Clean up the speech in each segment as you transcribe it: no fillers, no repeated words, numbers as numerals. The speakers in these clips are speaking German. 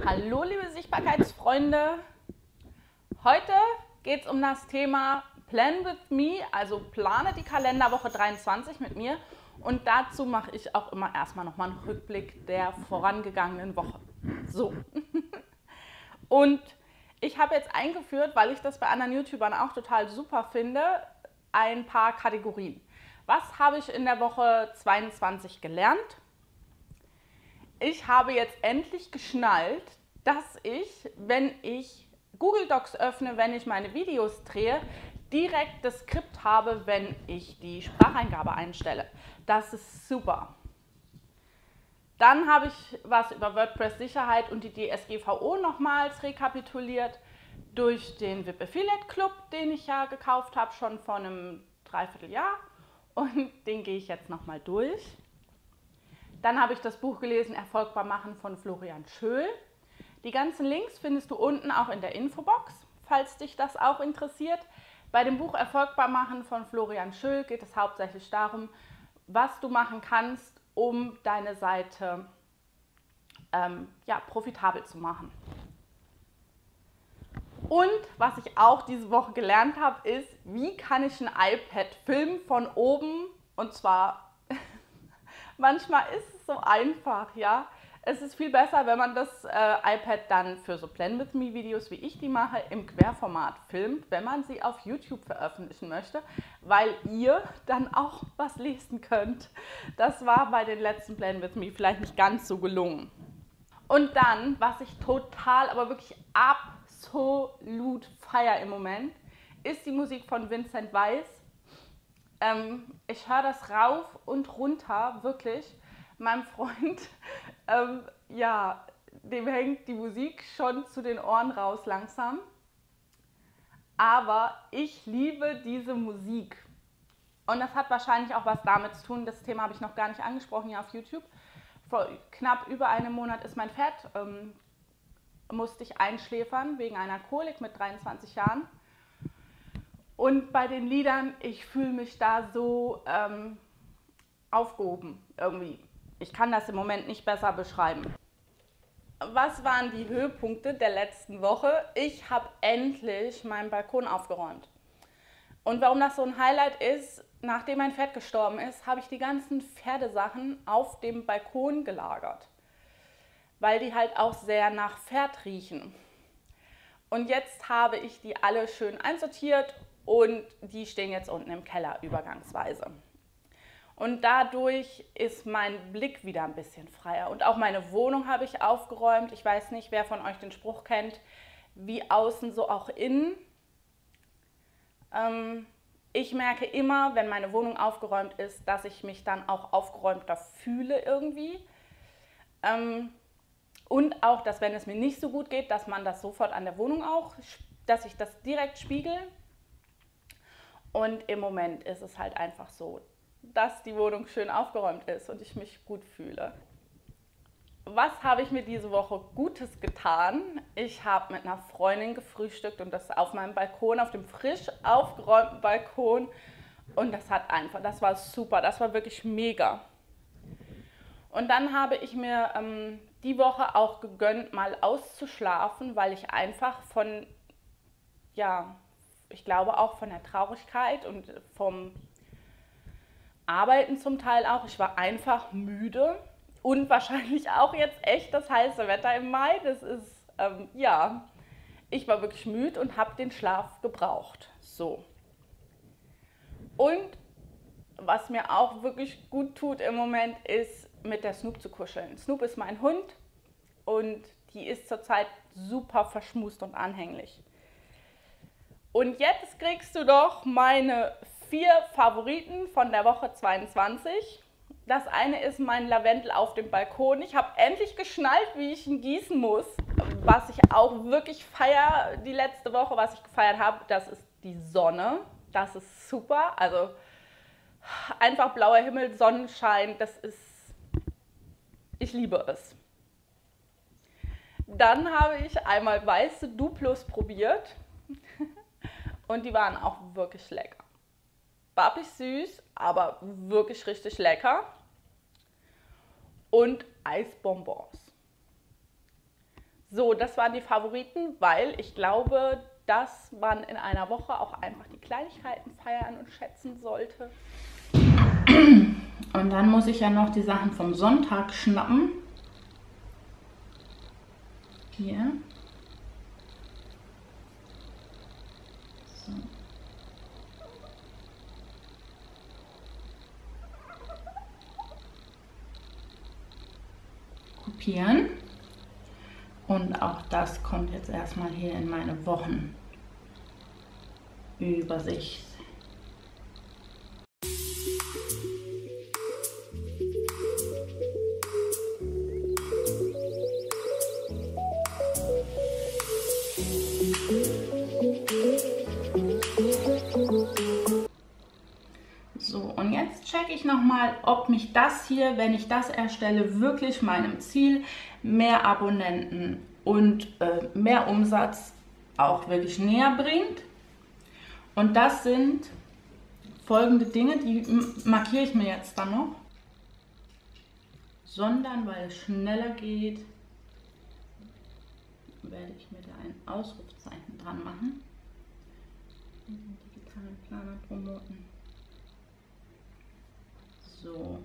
Hallo liebe Sichtbarkeitsfreunde, heute geht es um das Thema Plan with Me, also plane die Kalenderwoche 23 mit mir und dazu mache ich auch immer erstmal nochmal einen Rückblick der vorangegangenen Woche. So, und ich habe jetzt eingeführt, weil ich das bei anderen YouTubern auch total super finde, ein paar Kategorien. Was habe ich in der Woche 22 gelernt? Ich habe jetzt endlich geschnallt, dass ich, wenn ich Google Docs öffne, wenn ich meine Videos drehe, direkt das Skript habe, wenn ich die Spracheingabe einstelle. Das ist super. Dann habe ich was über WordPress-Sicherheit und die DSGVO nochmals rekapituliert durch den VIP Affiliate Club, den ich ja gekauft habe, schon vor einem Dreivierteljahr. Und den gehe ich jetzt nochmal durch. Dann habe ich das Buch gelesen, Erfolgbar machen von Florian Schöll. Die ganzen Links findest du unten auch in der Infobox, falls dich das auch interessiert. Bei dem Buch Erfolgbar machen von Florian Schöll geht es hauptsächlich darum, was du machen kannst, um deine Seite profitabel zu machen. Und was ich auch diese Woche gelernt habe, ist, wie kann ich ein iPad filmen von oben, und zwar manchmal ist es so einfach, ja. Es ist viel besser, wenn man das iPad dann für so Plan with Me Videos, wie ich die mache, im Querformat filmt, wenn man sie auf YouTube veröffentlichen möchte, weil ihr dann auch was lesen könnt. Das war bei den letzten Plan with Me vielleicht nicht ganz so gelungen. Und dann, was ich total, aber wirklich absolut feiere im Moment, ist die Musik von Vincent Weiss. Ich höre das rauf und runter, wirklich. Meinem Freund, dem hängt die Musik schon zu den Ohren raus langsam. Aber ich liebe diese Musik. Und das hat wahrscheinlich auch was damit zu tun, das Thema habe ich noch gar nicht angesprochen hier auf YouTube. Vor knapp über einem Monat ist mein Pferd, musste ich einschläfern wegen einer Kolik mit 23 Jahren. Und bei den Liedern, ich fühle mich da so aufgehoben irgendwie. Ich kann das im Moment nicht besser beschreiben. Was waren die Höhepunkte der letzten Woche? Ich habe endlich meinen Balkon aufgeräumt. Und warum das so ein Highlight ist, nachdem mein Pferd gestorben ist, habe ich die ganzen Pferdesachen auf dem Balkon gelagert. Weil die halt auch sehr nach Pferd riechen. Und jetzt habe ich die alle schön einsortiert und die stehen jetzt unten im Keller übergangsweise. Und dadurch ist mein Blick wieder ein bisschen freier. Und auch meine Wohnung habe ich aufgeräumt. Ich weiß nicht, wer von euch den Spruch kennt, wie außen, so auch innen. Ich merke immer, wenn meine Wohnung aufgeräumt ist, dass ich mich dann auch aufgeräumter fühle irgendwie. Und auch, dass wenn es mir nicht so gut geht, dass man das sofort an der Wohnung auch, dass ich das direkt spiegel. Und im Moment ist es halt einfach so, dass die Wohnung schön aufgeräumt ist und ich mich gut fühle. Was habe ich mir diese Woche Gutes getan? Ich habe mit einer Freundin gefrühstückt und das auf meinem Balkon, auf dem frisch aufgeräumten Balkon. Und das war super, das war wirklich mega. Und dann habe ich mir die Woche auch gegönnt, mal auszuschlafen, weil ich einfach ich glaube auch von der Traurigkeit und vom Arbeiten zum Teil auch. Ich war einfach müde und wahrscheinlich auch jetzt echt das heiße Wetter im Mai. Das ist, ich war wirklich müde und habe den Schlaf gebraucht. So. Und was mir auch wirklich gut tut im Moment, ist mit der Snoop zu kuscheln. Snoop ist mein Hund und die ist zurzeit super verschmust und anhänglich. Und jetzt kriegst du doch meine 4 Favoriten von der Woche 22. Das eine ist mein Lavendel auf dem Balkon. Ich habe endlich geschnallt, wie ich ihn gießen muss. Was ich auch wirklich feiere, die letzte Woche, was ich gefeiert habe, das ist die Sonne. Das ist super. Also einfach blauer Himmel, Sonnenschein, ich liebe es. Dann habe ich einmal weiße Duplos probiert und die waren auch wirklich lecker. Wappig süß, aber wirklich richtig lecker. Und Eisbonbons. So, das waren die Favoriten, weil ich glaube, dass man in einer Woche auch einfach die Kleinigkeiten feiern und schätzen sollte. Und dann muss ich ja noch die Sachen vom Sonntag schnappen. Hier. So. Kopieren. Und auch das kommt jetzt erstmal hier in meine Wochenübersicht. So, und jetzt checke ich nochmal, ob mich das hier, wenn ich das erstelle, wirklich meinem Ziel, mehr Abonnenten und mehr Umsatz auch wirklich näher bringt. Und das sind folgende Dinge, die markiere ich mir jetzt dann noch. Sondern, weil es schneller geht, werde ich mir da ein Ausrufezeichen dran machen. Den digitalen Planer promoten. So.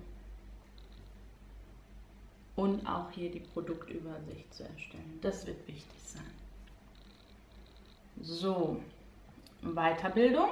Und auch hier die Produktübersicht zu erstellen. Das wird wichtig sein. So, Weiterbildung.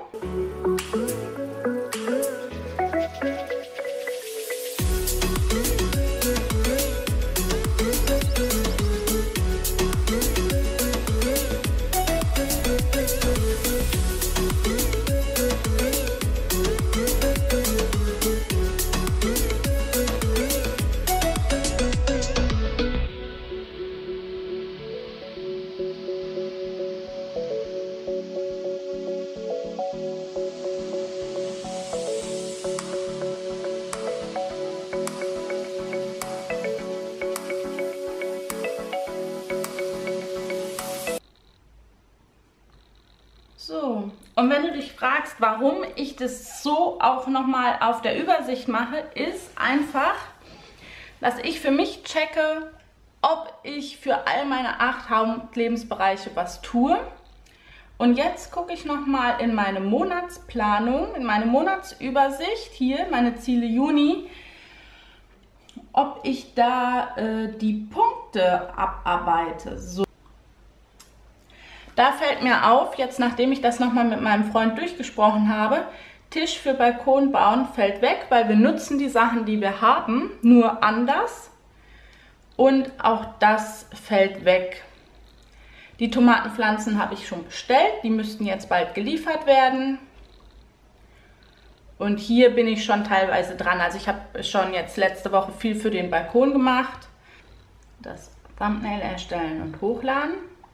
So, und wenn du dich fragst, warum ich das so auch nochmal auf der Übersicht mache, ist einfach, dass ich für mich checke, ob ich für all meine 8 Hauptlebensbereiche was tue. Und jetzt gucke ich nochmal in meine Monatsplanung, in meine Monatsübersicht, hier meine Ziele Juni, ob ich da die Punkte abarbeite. So. Da fällt mir auf, jetzt nachdem ich das nochmal mit meinem Freund durchgesprochen habe, Tisch für Balkon bauen fällt weg, weil wir nutzen die Sachen, die wir haben, nur anders. Und auch das fällt weg. Die Tomatenpflanzen habe ich schon bestellt, die müssten jetzt bald geliefert werden. Und hier bin ich schon teilweise dran. Also ich habe schon jetzt letzte Woche viel für den Balkon gemacht. Das Thumbnail erstellen und hochladen.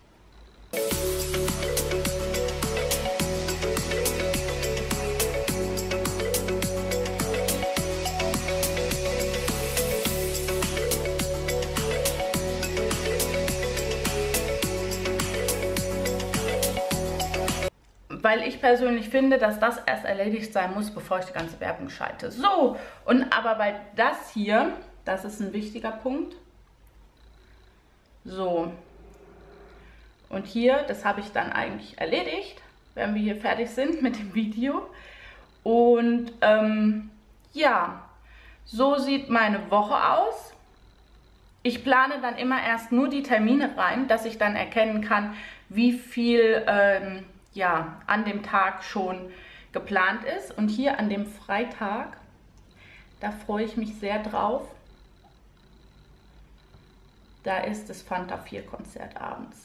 Weil ich persönlich finde, dass das erst erledigt sein muss, bevor ich die ganze Werbung schalte. So, und aber weil das hier, das ist ein wichtiger Punkt. So. Und hier, das habe ich dann eigentlich erledigt, wenn wir hier fertig sind mit dem Video. Und ja, so sieht meine Woche aus. Ich plane dann immer erst nur die Termine rein, dass ich dann erkennen kann, wie viel ja, an dem Tag schon geplant ist. Und hier an dem Freitag, da freue ich mich sehr drauf. Da ist das Fanta 4 Konzert abends.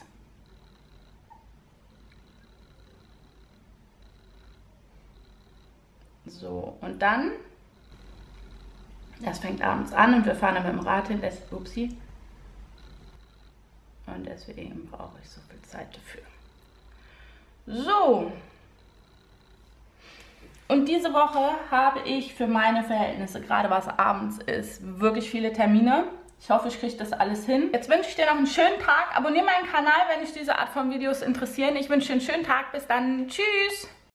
So, und dann, das fängt abends an und wir fahren dann mit dem Rad hin, upsi. Und deswegen brauche ich so viel Zeit dafür. So, und diese Woche habe ich für meine Verhältnisse, gerade was abends ist, wirklich viele Termine. Ich hoffe, ich kriege das alles hin. Jetzt wünsche ich dir noch einen schönen Tag. Abonniere meinen Kanal, wenn dich diese Art von Videos interessieren. Ich wünsche dir einen schönen Tag. Bis dann. Tschüss.